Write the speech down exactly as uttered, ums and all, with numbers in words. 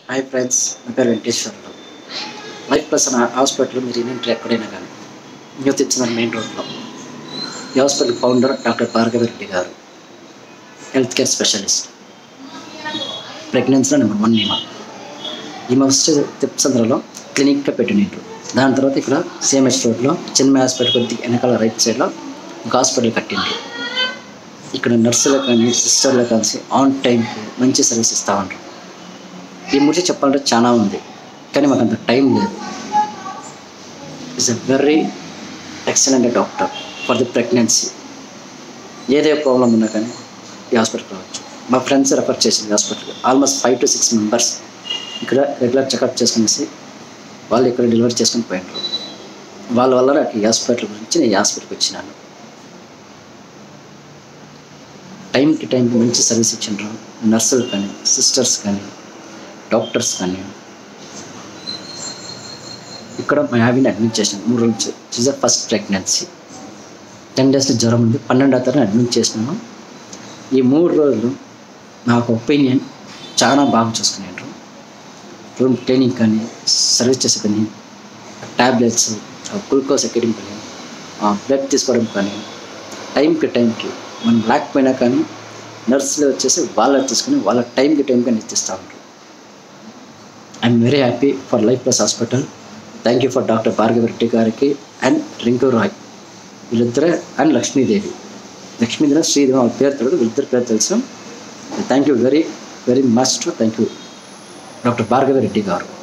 Hi friends, నా పేరు Venkateswarlu. Life Plus అనే హాస్పిటల్ మీరు ఏంటంటే ఎక్కడైనా కానీ న్యూ తెచ్చిన మెయిన్ రోడ్లో. ఈ hospital founder doctor Bhargava Reddy garu, health care specialist. ప్రెగ్నెన్సీలో నెంబర్ వన్ ఈమె. ఈమె ఫస్ట్ తిప్సంద్రలో క్లినిక్గా పెట్టినట్టు. దాని తర్వాత ఇక్కడ సిఎంహెచ్ రోడ్లో చిన్న హాస్పిటల్ కొద్ది వెనకాల రైట్ సైడ్లో ఒక హాస్పిటల్ కట్టిండ్రు. ఇక్కడ నర్సులకు కానీ సిస్టర్లకు కలిసి ఆన్ టైంకి మంచి సర్వీస్ ఇస్తూ ఉంటారు. ఈ గురించి చెప్పాలంటే చాలా ఉంది, కానీ మాకు అంత టైం లేదు. Is a very excellent doctor for the pregnancy. ఏదే ప్రాబ్లం ఉన్నా కానీ ఈ హాస్పిటల్కి రావచ్చు. మా ఫ్రెండ్స్ రెఫర్ చేసింది హాస్పిటల్కి. Almost five to six members ఇక్కడ రెగ్యులర్ చెకప్ చేసుకునేసి వాళ్ళు ఇక్కడ డెలివరీ చేసుకుని పోయినారు. వాళ్ళ వల్ల నాకు ఈ హాస్పిటల్ గురించి నేను ఈ హాస్పిటల్కి వచ్చినాను. టైంకి టైంకి మంచి సర్వీస్ ఇచ్చిండ్రు. నర్సులు కానీ సిస్టర్స్ కానీ డాక్టర్స్ కానీ. ఇక్కడ మా యావిని అడ్మిట్ చేసినాను మూడు రోజులు. Is first pregnancy. టెన్ డేస్లో జ్వరం ఉంది. పన్నెండో తారీఖు అడ్మిట్ చేసినాను. ఈ మూడు రోజులు నాకు ఒపీనియన్ చాలా బాగా చూసుకునేంటారు. రూమ్ క్లీనింగ్ కానీ సర్వీస్ చేసే కానీ ట్యాబ్లెట్స్ గ్లూకోజ్ ఎక్కడం కానీ బ్లడ్ తీసుకోవడం కానీ టైంకి టైంకి మనం లేకపోయినా కానీ నర్సులు వచ్చేసి వాళ్ళ తీసుకుని వాళ్ళ టైంకి టైంకి ఇచ్చిస్తూ ఉంటారు. I'm very happy for Life Plus hospital. Thank you for doctor Bhargava Reddy గారికి అండ్ రింకు రాయ్ వీళ్ళిద్దరే, అండ్ లక్ష్మీదేవి. లక్ష్మీదేవి శ్రీదేవి వాళ్ళ పేరు తెలియదు, వీళ్ళిద్దరు పేరు తెలుసు. Thank you very very much. Thank you doctor Bhargava Reddy గారు.